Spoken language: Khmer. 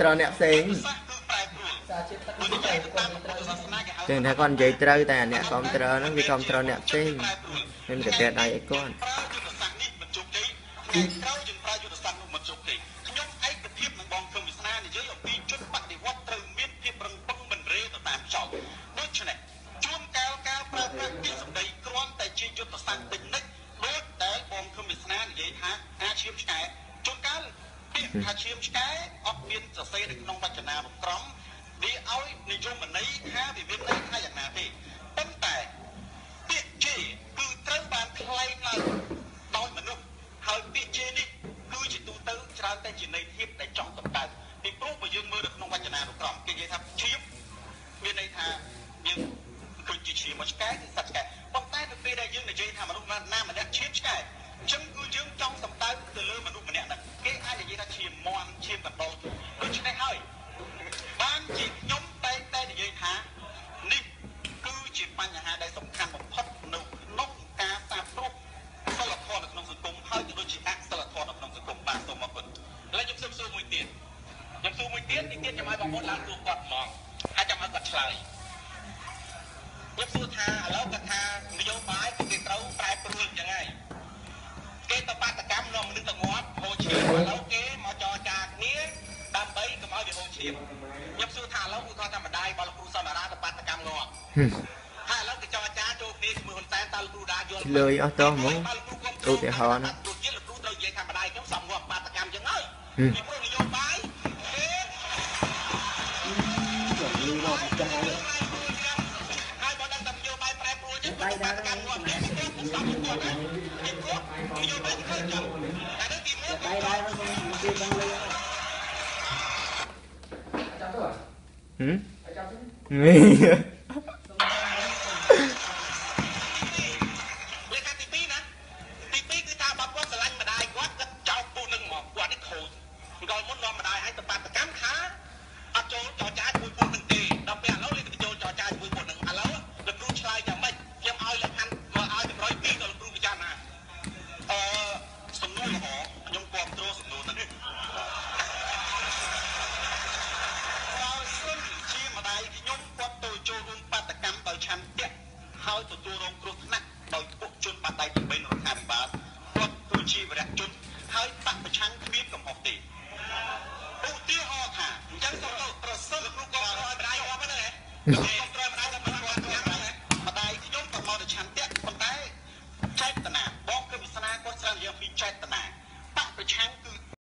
tròn nẹp xinh chừng thấy con dây trâu tại nẹp con trâu nó vì con trâu nẹp xinh nên cái tẹt này con Hạt chiêm cái ốc biênจะเซในក្នុងវចនានុក្រមវាឲ្យនិយមន័យថាវាមានន័យថាយ៉ាងណាទេប៉ុន្តែពាក្យជេគឺត្រូវបានថ្លែងឡើងដោយមនុស្សហើយពាក្យជេនេះគឺជាទូទៅច្រើនតែជាន័យធៀបដែលចង់សម្ដៅពីព្រោះបើយើងមើលនៅក្នុងវចនានុក្រមគេនិយាយថាឈៀបមានន័យថាយើងឃើញជាឈៀបមកឆ្កែគឺសត្វឆ្កែប៉ុន្តែនៅពេលដែលយើងនិយាយថាមនុស្សណាម្នាក់ឈៀបឆ្កែអញ្ចឹងគឺយើងចង់សម្ដៅទៅលើមនុស្សម្នាក់ហ្នឹងគេអាចនិយាយថាឈាមមន់ឈាមកណ្ដុរដូច្នេះហើយបានជាខ្ញុំតែងតែនិយាយថានេះគឺជាបញ្ហាដែលសំខាន់បំផុតនៅក្នុងការសាបព្រោះសិលធម៌នៅក្នុងសង្គមហើយក៏ដូចជាអសិលធម៌នៅក្នុងសង្គមបាទសូមអរគុណឥឡូវខ្ញុំសួរមួយទៀតខ្ញុំឲ្យបងប្អូនឡើងទូគាត់ហ្មងហើយចាំឲ្យគាត់ឆ្លើយខ្ញុំសួរថាឥឡូវគាត់ថានយោបាយគឺគេត្រូវប្រែប្រួលយ៉ាងហ្នឹងគេទៅបាតកម្មនាំមនុស្សទៅងាប់ហូរឈាមឥឡូវគេមកចរចាគ្នាដើម្បីកុំឲ្យវាហូរឈាមខ្ញុំសួរថាឥឡូវឧទាហរណ៍ថាម្ដាយរបស់លោកគ្រូសន្តារាទៅបាតកម្មងាប់ហើយឥឡូវគេចរចាចូលគ្នាជាមួយហ៊ុនសែនតើលោកគ្រូដាយល់លើអស់តោះហ្មងឧទាហរណ៍ណាលោកគ្រូត្រូវនិយាយថាម្ដាយខ្ញុំសំងាប់បាតកម្មចឹងហើយពីព្រោះនយោបាយគេលឺមកចឹងហើយបើដល់តែនយោបាយប្រែប្រួលចឹងបាតកម្មងាប់នេះគឺសំងាប់ណានយោបាយធ្វើចឹងតែដល់ទីមួយបាយដែរខ្ញុំនិយាយដល់លើចាប់ទៅចាប់ទៅលេខទី2ណាទី2គឺថាបើគាត់ស្រឡាញ់ម្ដាយគាត់ចោលពូនឹងមកគាត់នេះខូចគាត់មុននាំម្ដាយឲ្យទៅបាតកម្មថាអត់ចូលចរចាជាមួយពូនឹងទេដល់ពេលឥឡូវលេខទៅចូលចរចាជាមួយពូនឹងឥឡូវលោកគ្រូឆ្លើយយ៉ាងម៉េចខ្ញុំឲ្យលក្ខខណ្ឌមកឲ្យ102ដល់លោកគ្រូពិចារណាសំណួរល្អខ្ញុំគ្រប់គ្រងសំណួរទៅនេះសិនជាម្ដាយខ្ញុំគាត់ទៅចូលរួមបាតកម្មដោយឆន្ទៈហើយទទួលរងគ្រោះថ្នាក់ដោយពួកជនបាតដៃទី3រដ្ឋាភិបាលគាត់គឺជាវរៈជនហើយបកប្រឆាំងគ្មានកំហុសទេឧទាហរណ៍ថាអញ្ចឹងទៅប្រសិនលោកគ្រូគាត់ឲ្យម្ដាយអស់ហ្នឹង